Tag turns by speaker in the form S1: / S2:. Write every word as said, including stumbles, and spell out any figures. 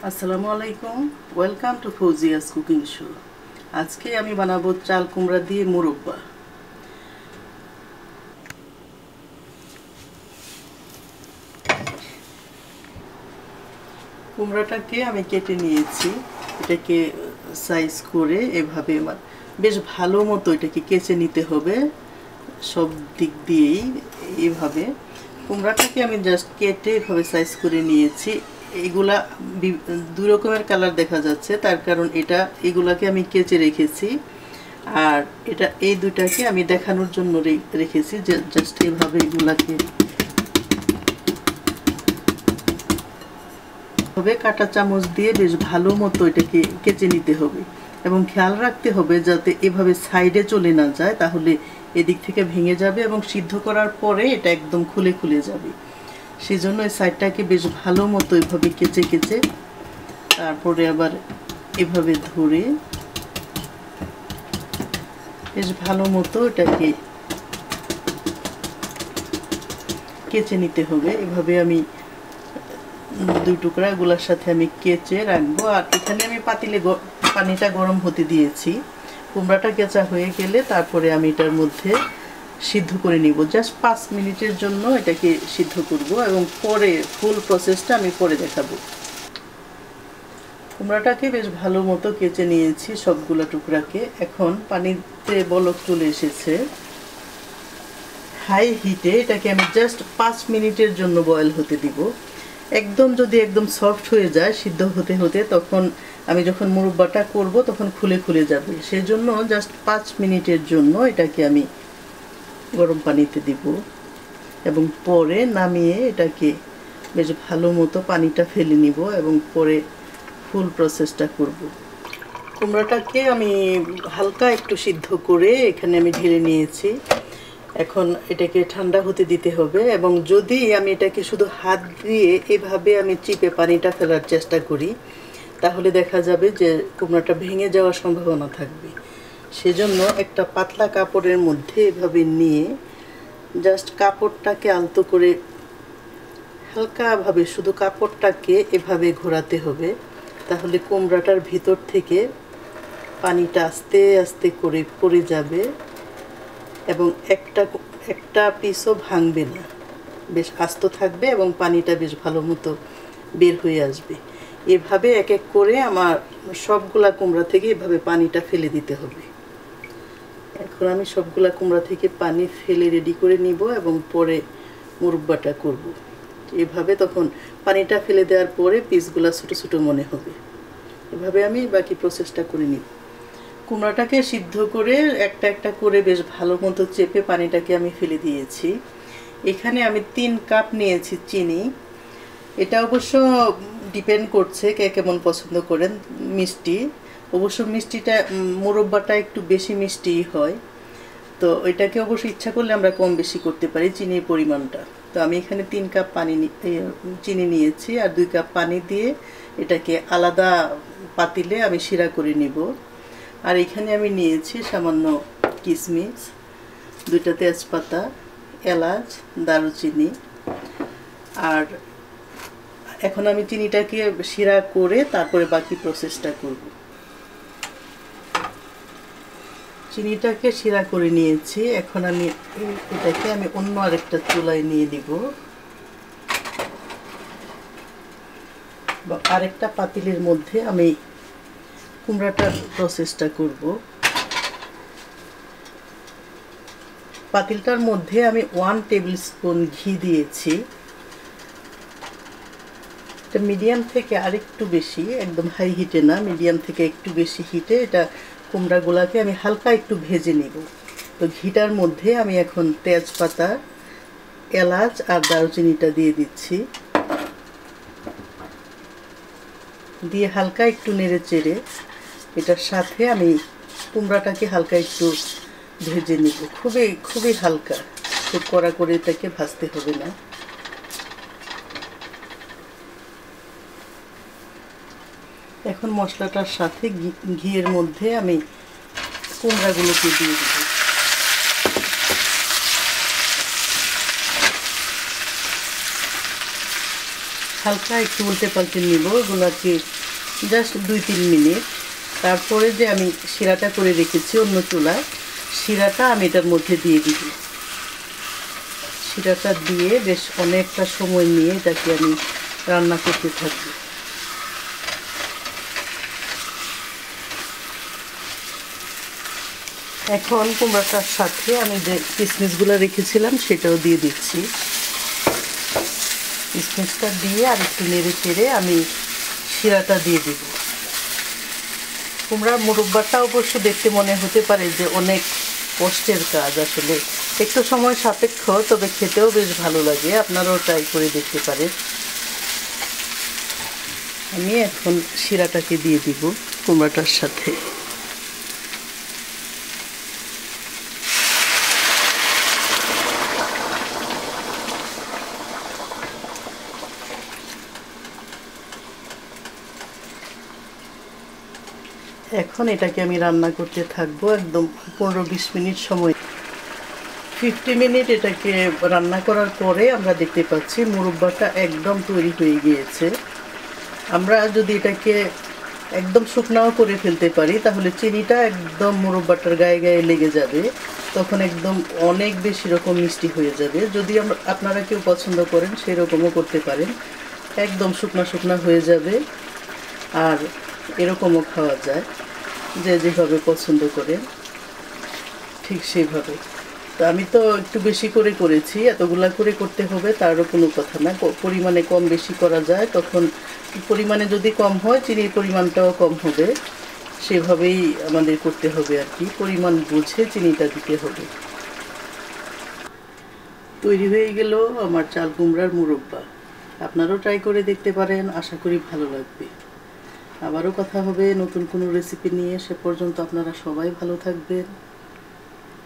S1: আসসালামু আলাইকুম, welcome to Fouzia's cooking show. আজকে আমি বানাবো চাল কুমড়া দিয়ে মুরব্বা। কুমড়াটাকে আমি কেটে নিয়েছি, এটাকে সাইজ করে এভাবে বেশ ভালো মতো এটাকে কেচে নিতে হবে সব দিক দিয়েই। এইভাবে কুমড়াটাকে আমি জাস্ট কেটে এভাবে সাইজ করে নিয়েছি। এইগুলা দুই রকমের কালার দেখা যাচ্ছে, তার কারণ এটা এগুলাকে আমি কেচে রেখেছি, আর এটা এই দুটাকে আমি দেখানোর জন্য রেখেছি। যে জাস্ট এইভাবে এগুলাকে হবে কাঁটা চামচ দিয়ে বেশ ভালো মতো এটাকে কেচে নিতে হবে, এবং খেয়াল রাখতে হবে যাতে এভাবে সাইডে চলে না যায়, তাহলে এদিক থেকে ভেঙে যাবে এবং সিদ্ধ করার পরে এটা একদম খুলে খুলে যাবে। সেই জন্য এই সাইডটাকে বেশ ভালো মতো এভাবে কেচে কেচে তারপরে আবার এভাবে ধরে বেশ ভালো মতো এটাকে কেচে নিতে হবে। এভাবে আমি দুই টুকরা গুলার সাথে আমি কেচে রাখবো। আর এখানে আমি পাতিলে পানিটা গরম হতে দিয়েছি। কুমড়াটা কেচা হয়ে গেলে তারপরে আমি এটার মধ্যে সিদ্ধ করে নিব। জাস্ট পাঁচ মিনিটের জন্য এটাকে সিদ্ধ করব, এবং পরে ফুল প্রসেসটা আমি পরে দেখাবো। কুমড়াটাকে বেশ ভালো মতো কেচে নিয়েছি সবগুলা টুকরাকে। এখন পানিতে বলক চলে এসেছে, হাই হিটে এটাকে আমি জাস্ট পাঁচ মিনিটের জন্য বয়েল হতে দিব। একদম যদি একদম সফট হয়ে যায় সিদ্ধ হতে হতে, তখন আমি যখন মুরব্বাটা করব তখন খুলে খুলে যাবে। সেই জন্য জাস্ট পাঁচ মিনিটের জন্য এটাকে আমি গরম পানিতে দিব, এবং পরে নামিয়ে এটাকে বেশ ভালো মতো পানিটা ফেলে নিব, এবং পরে ফুল প্রসেসটা করব। কুমড়াটাকে আমি হালকা একটু সিদ্ধ করে এখানে আমি ঢেলে নিয়েছি। এখন এটাকে ঠান্ডা হতে দিতে হবে, এবং যদি আমি এটাকে শুধু হাত দিয়ে এভাবে আমি চিপে পানিটা ফেলার চেষ্টা করি, তাহলে দেখা যাবে যে কুমড়াটা ভেঙে যাওয়ার সম্ভাবনা থাকবে। সেজন্য একটা পাতলা কাপড়ের মধ্যে এভাবে নিয়ে জাস্ট কাপড়টাকে আলতো করে হালকাভাবে শুধু কাপড়টাকে এভাবে ঘোরাতে হবে, তাহলে কুমড়াটার ভিতর থেকে পানিটা আস্তে আস্তে করে পড়ে যাবে, এবং একটা একটা পিসও ভাঙবে না, বেশ আস্ত থাকবে, এবং পানিটা বেশ ভালো মতো বের হয়ে আসবে। এভাবে এক এক করে আমার সবগুলা কুমড়া থেকে এভাবে পানিটা ফেলে দিতে হবে। এখন আমি সবগুলা কুমড়া থেকে পানি ফেলে রেডি করে নিব, এবং পরে মুরব্বাটা করব। এভাবে তখন পানিটা ফেলে দেওয়ার পরে পিসগুলা ছোটো ছোটো মনে হবে। এভাবে আমি বাকি প্রসেসটা করে নিব। কুমড়াটাকে সিদ্ধ করে একটা একটা করে বেশ ভালো মতো চেপে পানিটাকে আমি ফেলে দিয়েছি। এখানে আমি তিন কাপ নিয়েছি চিনি। এটা অবশ্য ডিপেন্ড করছে কে কেমন পছন্দ করেন মিষ্টি। অবশ্য মিষ্টিটা মুরব্বাটা একটু বেশি মিষ্টি হয়, তো এটাকে অবশ্য ইচ্ছা করলে আমরা কম বেশি করতে পারি চিনির পরিমাণটা। তো আমি এখানে তিন কাপ পানি চিনি নিয়েছি, আর দুই কাপ পানি দিয়ে এটাকে আলাদা পাতিলে আমি শিরা করে নিব। আর এখানে আমি নিয়েছি সামান্য কিশমিশ, দুইটা তেজপাতা, এলাচ, দারুচিনি। আর এখন আমি চিনিটাকে শিরা করে তারপরে বাকি প্রসেসটা করব। চিনিটাকে শিরা করে নিয়েছি। এখন আমি এটাকে আমি অন্য আরেকটা চুলায় নিয়ে নিব, বা আরেকটা পাতিলের মধ্যে আমি কুমড়াটার প্রসেসটা করব। পাতিলটার মধ্যে আমি ওয়ান টেবিল স্পুন ঘি দিয়েছি। এটা মিডিয়াম থেকে আরেকটু বেশি, একদম হাই হিটে না, মিডিয়াম থেকে একটু বেশি হিটে এটা কুমড়াগুলাকে আমি হালকা একটু ভেজে নেব। তো ঘিটার মধ্যে আমি এখন তেজপাতা, এলাচ আর দারুচিনিটা দিয়ে দিচ্ছি, দিয়ে হালকা একটু নেড়ে চেড়ে এটার সাথে আমি কুমড়াটাকে হালকা একটু ভেজে নিব। খুবই খুবই হালকা, খুব কড়া করে এটাকে ভাজতে হবে না। এখন মশলাটার সাথে ঘিয়ের মধ্যে আমি কুমড়াগুলোকে দিয়ে দেব। হালকা একটু উল্টে পাল্টে নিব এগুলাকে জাস্ট দুই তিন মিনিট। তারপরে যে আমি শিরাটা করে রেখেছি অন্য চুলায়, শিরাটা আমি এটার মধ্যে দিয়ে দিব। শিরাটা দিয়ে বেশ অনেকটা সময় নিয়ে এটাকে আমি রান্না করতে থাকি। এখন কুমড়াটার সাথে আমি যে কিশমিশগুলো রেখেছিলাম সেটাও দিয়ে দিচ্ছি। কিশমিশটা দিয়ে আর একটু নেড়ে চেড়ে আমি শিরাটা দিয়ে দিব। কুমড়ার মুরব্বাটা অবশ্য দেখতে মনে হতে পারে যে অনেক কষ্টের কাজ, আসলে একটু সময় সাপেক্ষ, তবে খেতেও বেশ ভালো লাগে। আপনারাও ট্রাই করে দেখতে পারেন। আমি এখন শিরাটাকে দিয়ে দিব কুমড়াটার সাথে। এখন এটাকে আমি রান্না করতে থাকবো একদম পনেরো বিশ মিনিট সময়। ফিফটি মিনিট এটাকে রান্না করার পরে আমরা দেখতে পাচ্ছি মুরব্বাটা একদম তৈরি হয়ে গিয়েছে। আমরা যদি এটাকে একদম শুকনাও করে ফেলতে পারি তাহলে চিনিটা একদম মুরব্বাটার গায়ে গায়ে লেগে যাবে, তখন একদম অনেক বেশি রকম মিষ্টি হয়ে যাবে। যদি আমরা আপনারা কেউ পছন্দ করেন সেই রকমও করতে পারেন, একদম শুকনা শুকনা হয়ে যাবে। আর এরকমও খাওয়া যায়, যে যেভাবে পছন্দ করেন ঠিক সেইভাবে। তো আমি তো একটু বেশি করে করেছি, এতগুলা করে করতে হবে তারও কোনো কথা না। পরিমাণে কম বেশি করা যায়, তখন পরিমাণে যদি কম হয় চিনির পরিমাণটাও কম হবে, সেভাবেই আমাদের করতে হবে আর কি। পরিমাণ বুঝে চিনিটা দিতে হবে। তৈরি হয়ে গেল আমার চাল কুমড়ার মুরব্বা। আপনারাও ট্রাই করে দেখতে পারেন, আশা করি ভালো লাগবে। আবারও কথা হবে নতুন কোনো রেসিপি নিয়ে। সে পর্যন্ত আপনারা সবাই ভালো থাকবেন।